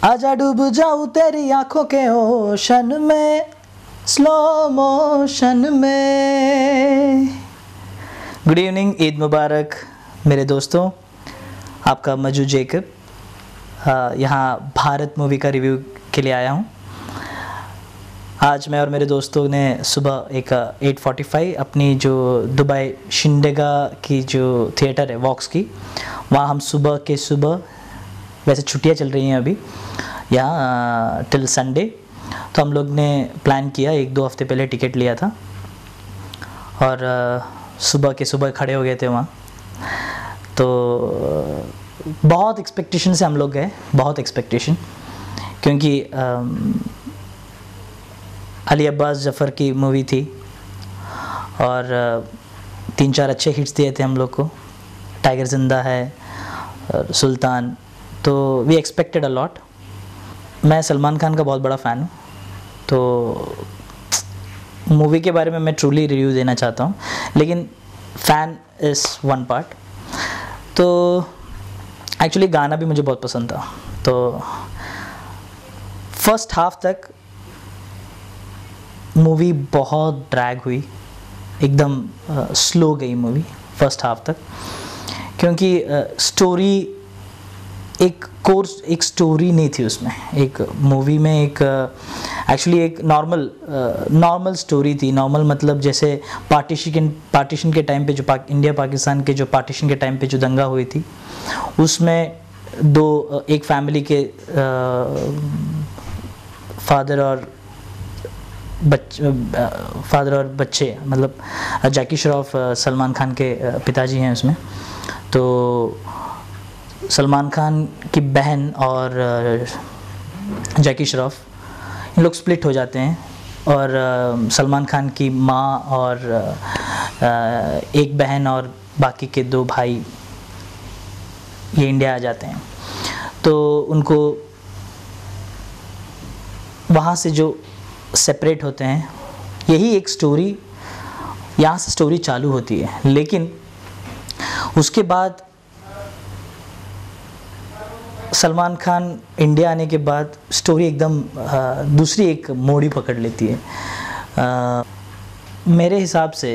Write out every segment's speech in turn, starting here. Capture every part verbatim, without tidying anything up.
आजा डूब जाऊं तेरी आंखों के ओशन में, स्लो मोशन में। गुड इवनिंग, ईद मुबारक मेरे दोस्तों। आपका मजू जेकब यहाँ भारत मूवी का रिव्यू के लिए आया हूँ। आज मैं और मेरे दोस्तों ने सुबह एक एट फोर्टी फाइव अपनी जो दुबई शिंडेगा की जो थिएटर है वॉक्स की, वहाँ हम सुबह के सुबह, वैसे छुट्टियाँ चल रही हैं अभी यहाँ टिल संडे, तो हम लोग ने प्लान किया, एक दो हफ्ते पहले टिकट लिया था और सुबह के सुबह खड़े हो गए थे वहाँ। तो बहुत एक्सपेक्टेशन से हम लोग गए, बहुत एक्सपेक्टेशन, क्योंकि अली अब्बास जफ़र की मूवी थी और तीन चार अच्छे हिट्स दिए थे हम लोग को, टाइगर जिंदा है और सुल्तान, तो वी एक्सपेक्टेड अ लॉट। मैं सलमान खान का बहुत बड़ा फ़ैन हूँ, तो मूवी के बारे में मैं ट्रूली रिव्यू देना चाहता हूँ, लेकिन फ़ैन इज़ वन पार्ट। तो एक्चुअली गाना भी मुझे बहुत पसंद था। तो फर्स्ट हाफ तक मूवी बहुत ड्रैग हुई, एकदम स्लो गई मूवी फर्स्ट हाफ तक, क्योंकि स्टोरी एक कोर्स एक स्टोरी नहीं थी उसमें। एक मूवी में एक एक्चुअली एक नॉर्मल नॉर्मल स्टोरी थी। नॉर्मल मतलब जैसे पार्टीशन पार्टीशन के टाइम पे जो पाक, इंडिया पाकिस्तान के जो पार्टीशन के टाइम पे जो दंगा हुई थी, उसमें दो एक फैमिली के फादर और बच्चे फादर और बच्चे, मतलब जैकी श्रॉफ सलमान खान के पिताजी हैं उसमें। तो सलमान खान की बहन और जैकी श्रॉफ इन लोग स्प्लिट हो जाते हैं और सलमान खान की माँ और एक बहन और बाकी के दो भाई ये इंडिया आ जाते हैं। तो उनको वहाँ से जो सेपरेट होते हैं, यही एक स्टोरी, यहाँ से स्टोरी चालू होती है। लेकिन उसके बाद सलमान खान इंडिया आने के बाद स्टोरी एकदम दूसरी एक मोड़ ही पकड़ लेती है। आ, मेरे हिसाब से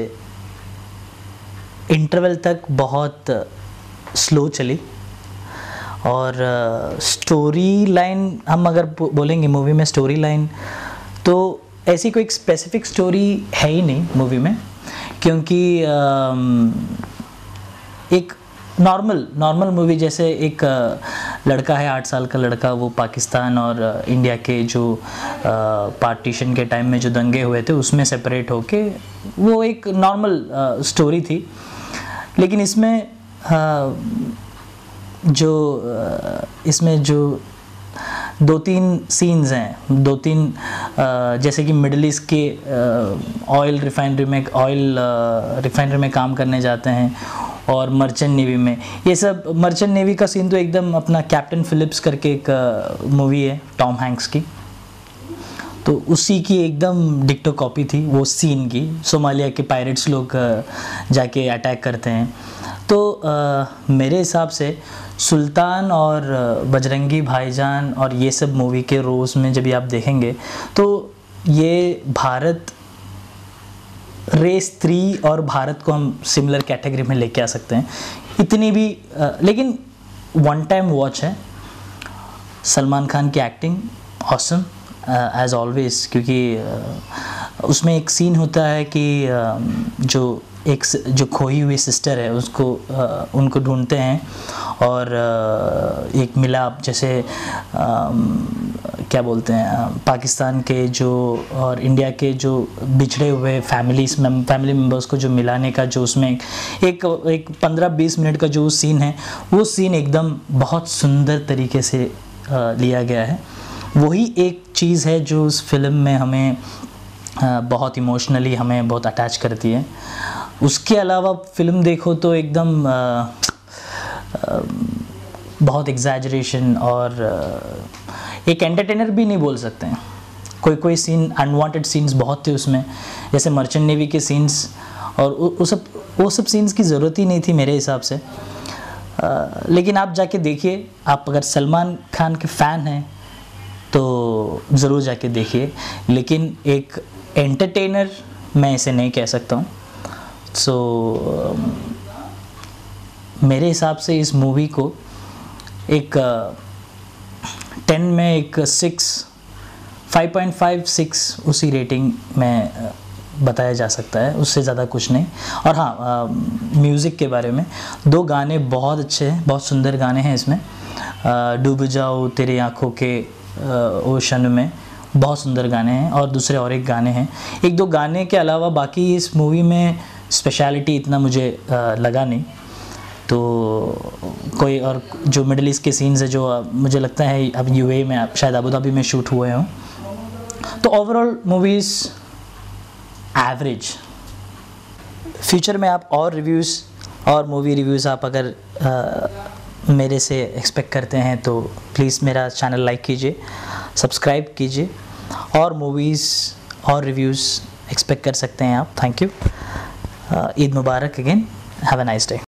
इंटरवल तक बहुत स्लो चली और स्टोरी लाइन, हम अगर बोलेंगे मूवी में स्टोरी लाइन, तो ऐसी कोई स्पेसिफिक स्टोरी है ही नहीं मूवी में, क्योंकि एक नॉर्मल नॉर्मल मूवी, जैसे एक लड़का है, आठ साल का लड़का, वो पाकिस्तान और इंडिया के जो पार्टीशन के टाइम में जो दंगे हुए थे उसमें सेपरेट होके, वो एक नॉर्मल स्टोरी थी। लेकिन इसमें जो इसमें जो दो तीन सीन्स हैं, दो तीन जैसे कि मिडल ईस्ट के ऑयल रिफाइनरी में ऑयल रिफाइनरी में काम करने जाते हैं, और मर्चेंट नेवी में, ये सब मर्चेंट नेवी का सीन तो एकदम अपना कैप्टन फिलिप्स करके एक मूवी है टॉम हैंक्स की, तो उसी की एकदम डिक्टो कॉपी थी वो सीन की। सोमालिया के पायरेट्स लोग जाके अटैक करते हैं। तो आ, मेरे हिसाब से सुल्तान और बजरंगी भाईजान और ये सब मूवी के रोज़ में जब आप देखेंगे, तो ये भारत रेस थ्री और भारत को हम सिमिलर कैटेगरी में लेके आ सकते हैं। इतनी भी आ, लेकिन वन टाइम वॉच है। सलमान खान की एक्टिंग ऑसम एज ऑलवेज, क्योंकि आ, उसमें एक सीन होता है कि आ, जो एक जो खोई हुई सिस्टर है उसको आ, उनको ढूंढते हैं, और आ, एक मिलाप जैसे आ, क्या बोलते हैं, पाकिस्तान के जो और इंडिया के जो बिछड़े हुए फैमिलीज फैमिली मेम्बर्स को जो मिलाने का जो उसमें एक एक पंद्रह बीस मिनट का जो सीन है, वो सीन एकदम बहुत सुंदर तरीके से आ, लिया गया है। वही एक चीज़ है जो उस फिल्म में हमें आ, बहुत इमोशनली हमें बहुत अटैच करती है। उसके अलावा फिल्म देखो तो एकदम आ, आ, बहुत एग्जैजरेशन और आ, एक एंटरटेनर भी नहीं बोल सकते हैं। कोई कोई सीन अनवांटेड सीन्स बहुत थे उसमें, जैसे मर्चेंट नेवी के सीन्स, और वो सब वो सब सीन्स की ज़रूरत ही नहीं थी मेरे हिसाब से। आ, लेकिन आप जाके देखिए, आप अगर सलमान खान के फ़ैन हैं तो ज़रूर जाके देखिए, लेकिन एक एंटरटेनर मैं इसे नहीं कह सकता हूँ। सो मेरे हिसाब से इस मूवी को एक टेन में एक six five point five six उसी रेटिंग में बताया जा सकता है, उससे ज़्यादा कुछ नहीं। और हाँ, म्यूज़िक के बारे में, दो गाने बहुत अच्छे हैं, बहुत सुंदर गाने हैं इसमें। डूब जाओ तेरी आँखों के ओशन में, बहुत सुंदर गाने हैं। और दूसरे और एक गाने हैं, एक दो गाने के अलावा बाकी इस मूवी में स्पेशलिटी इतना मुझे लगा नहीं। तो कोई और जो मिडल ईस्ट के सीन्स है जो मुझे लगता है अब यूएई में, शायद अबू धाबी में शूट हुए हों। तो ओवरऑल मूवीज़ एवरेज। फ्यूचर में आप और रिव्यूज़ और मूवी रिव्यूज़ आप अगर आ, मेरे से एक्सपेक्ट करते हैं तो प्लीज़ मेरा चैनल लाइक कीजिए, सब्सक्राइब कीजिए, और मूवीज़ और रिव्यूज़ एक्सपेक्ट कर सकते हैं आप। Thank you. ईद मुबारक again, have a nice day.